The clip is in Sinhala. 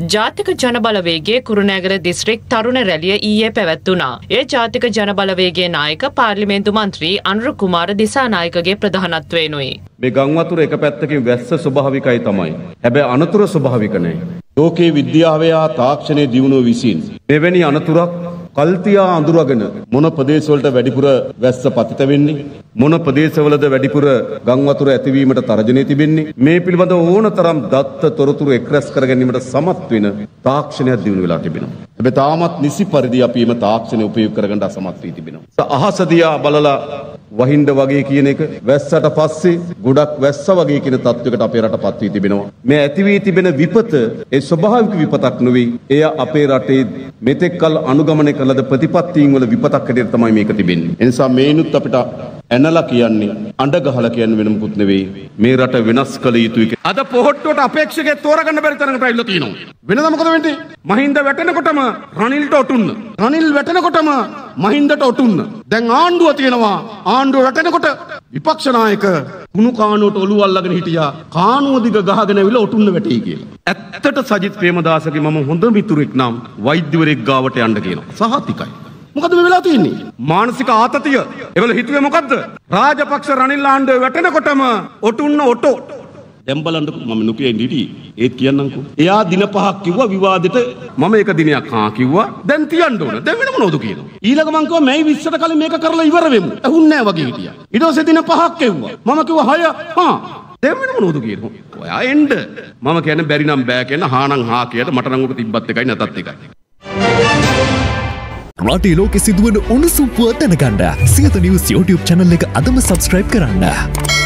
ජාතික ජනබලවේගයේ කුරුණෑගල දිස්ත්‍රික් තරුණ රැළිය ඊයේ පැවැත්වුණා. ඒ ජාතික ජනබලවේගයේ නායක පාර්ලිමේන්තු මන්ත්‍රී අනුර කුමාර දිසානායකගේ ප්‍රධානත්වයෙනුයි. මේ ගංවතුර එක පැත්තකින් වැස්ස ස්වභාවිකයි තමයි. හැබැයි අනතුරු ස්වභාවික නැහැ. ලෝකේ විද්‍යාවේ හා තාක්ෂණයේ දියුණුව විසින් මෙවැනි අනතුරක් කල්තියා අඳුරගෙන මොන ප්‍රදේශවලට වැඩිපුර වැස්ස පතිත වෙන්නේ, මොන ප්‍රදේශවලද වැඩිපුර ගංවතුර ඇතිවීමට තර්ජනය තිබෙන්නේ, මේ පිළිබඳ ඕනතරම් දත්ත තොරතුරු එක්රැස් කර ගැනීමට සමත් වෙන තාක්ෂණයක් දියුණු වෙලා තිබෙනවා. හැබැයි තාමත් නිසි පරිදි අපි මේ තාක්ෂණය උපයෝග කරගන්න අසමත් වී තිබෙනවා. අහස දිහා බලලා වහින්ද වගේ කියන එක වැස්සට පස්සේ ගොඩක් වැස්ස වගේ කියන තත්වයකට අපේ රට පත් වී තිබෙනවා. මේ ඇති වී තිබෙන විපත ඒ ස්වභාවික විපතක් නෙවෙයි. එය අපේ රටේ මෙතෙක් කල අනුගමනය කළද ප්‍රතිපත්තීන් වල විපතක් හැටියට තමයි මේක තිබෙන්නේ. ඒ නිසා මේනුත් අපිට ඇනලා කියන්නේ අඬ ගහලා කියන්නේ වෙන මොකුත් නෙවෙයි. මේ රට වෙනස් කළ යුතුයි. අද පොහොට්ටුවට අපේක්ෂකේ තෝරගන්න බැරි තරකට ඇවිල්ලා තියෙනවා. වෙනද මොකද වෙන්නේ? මහින්ද වැටෙනකොටම රනිල්ට ඔටුන්න. රනිල් වැටෙනකොටම මහින්දට ඔටුන්න. දැන් ආණ්ඩුව තියෙනවා. ආණ්ඩුව වැටෙනකොට විපක්ෂ නායක කුණු කානුවට ඔළුව අල්ලගෙන හිටියා. කානුව දිග ගහගෙන ඇවිල්ලා ඔටුන්න වැටෙයි කියලා. ඇත්තට සජිත් ප්‍රේමදාසගේ මම හොඳ මිතුරෙක් නම් වෛද්‍යවරයෙක් ගාවට යන්න කියනවා. සහතිකයි. මොකද මේ වෙලා තියෙන්නේ? මානසික ආතතිය. ඒවල හිතුවේ මොකද්ද? රාජපක්ෂ රනිල් ආණ්ඩුව වැටෙනකොටම ඔටුන්න ඔටෝ. දැන් බලන්නකො මම නුකේ ඉඳී ඒත් කියන්නම්කො. එයා දින 5ක් කිව්වා විවාදෙට මම එක දිනයක් කිව්වා. දැන් තියන්න ඕන. දැන් වෙන මොනවද කියනවා? ඊළඟ මං කිව්වා මේ 20ට කලින් මේක කරලා ඉවර වෙමු. ඇහුන්නේ නැහැ වගේ හිටියා. ඊට පස්සේ දින 5ක් කිව්වා. මම කිව්වා 6 දැන් වෙන මොනවද කියනවා? ඔයා එන්න. මම කියන්නේ බැරි නම් බෑ කියන හානම් හා කියට මට නම් ඔක තිබ්බත් එකයි නැතත් එකයි. රටේ ලෝකෙ සිදුවන උණුසුම් පුවත් දැනගන්න සියත නිවුස් YouTube channel එක අදම subscribe කරන්න.